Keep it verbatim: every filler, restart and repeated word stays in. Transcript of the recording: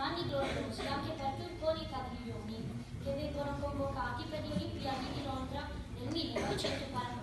anni gloriosi anche per Turconi e Caglioni, che vengono convocati per le Olimpiadi di Londra nel millenovecentoquaranta.